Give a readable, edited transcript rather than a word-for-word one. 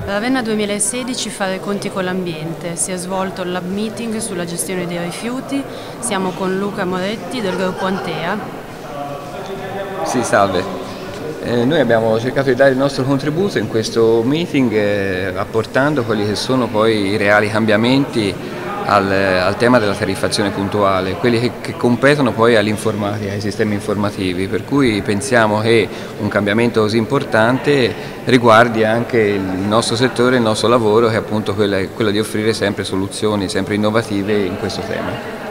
Ravenna 2016 fare i conti con l'ambiente. Si è svolto il lab meeting sulla gestione dei rifiuti. Siamo con Luca Moretti del gruppo Antea. Sì, salve. Noi abbiamo cercato di dare il nostro contributo in questo meeting apportando quelli che sono poi i reali cambiamenti al tema della tariffazione puntuale, quelli che competono poi all'informatica, ai sistemi informativi, per cui pensiamo che un cambiamento così importante riguardi anche il nostro settore, il nostro lavoro, che è appunto quello di offrire sempre soluzioni sempre innovative in questo tema.